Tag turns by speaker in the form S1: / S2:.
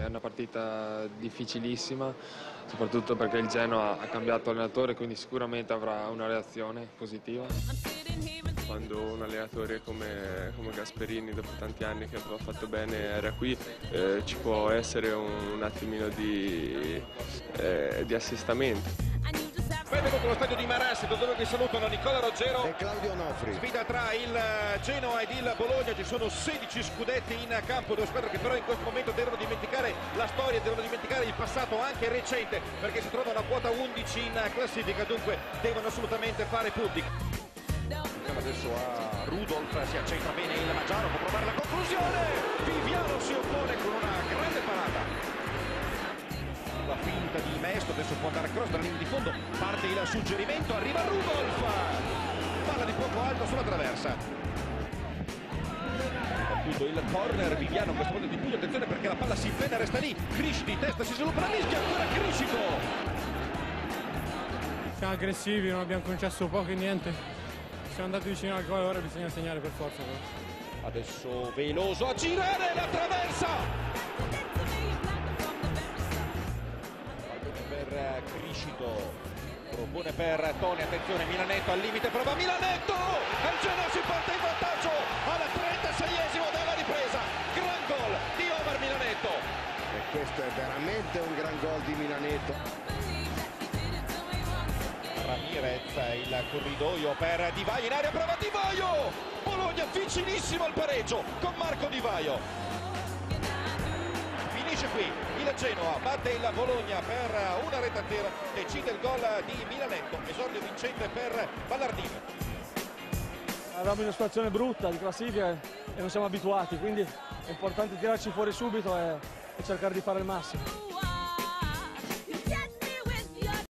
S1: una partita difficilissima, soprattutto perché il Genoa ha cambiato allenatore, quindi sicuramente avrà una reazione positiva. Quando un allenatore come Gasperini, dopo tanti anni che aveva fatto bene, era qui, ci può essere un attimino di assestamento.
S2: Benvenuto allo stadio di Marassi, dove vi salutano Nicola Roggero
S3: e Claudio Nofri.
S2: Sfida tra il Genoa ed il Bologna, ci sono 16 scudetti in campo, due squadre che però in questo momento devono dimenticare la storia, devono dimenticare il passato anche recente, perché si trovano a quota 11 in classifica, dunque devono assolutamente fare punti. Adesso a Rudolf, si accentra bene il Maggiaro, può provare la conclusione, Viviano si oppone con una grande parata. La finta di Mesto, adesso può andare cross dalla linea di fondo, parte il suggerimento, arriva Rudolf, palla di poco alto sulla traversa. Battuto il corner, Viviano questo volta di pugno, attenzione perché la palla si impena, resta lì, Crisci di testa, si sviluppa la mischia, ancora Criscito.
S4: Siamo aggressivi, non abbiamo concesso poco e niente, siamo andati vicino al gol, ora bisogna segnare per forza.
S2: Adesso Veloso a girare, la traversa! Per Criscito, propone per Toni, attenzione Milanetto al limite, prova Milanetto e il Genoa si porta in vantaggio al 36esimo della ripresa, gran gol di Omar Milanetto
S3: E questo è veramente un gran gol di Milanetto.
S2: Ramirez, il corridoio per Di Vaio in area, prova Di Vaio, Bologna vicinissimo al pareggio con Marco Di Vaio. Finisce qui, il Genoa batte il Bologna per una rete a terra, decide il gol di Milanetto, esordio vincente per Ballardino.
S5: Avevamo una situazione brutta di classifica e non siamo abituati, quindi è importante tirarci fuori subito e cercare di fare il massimo.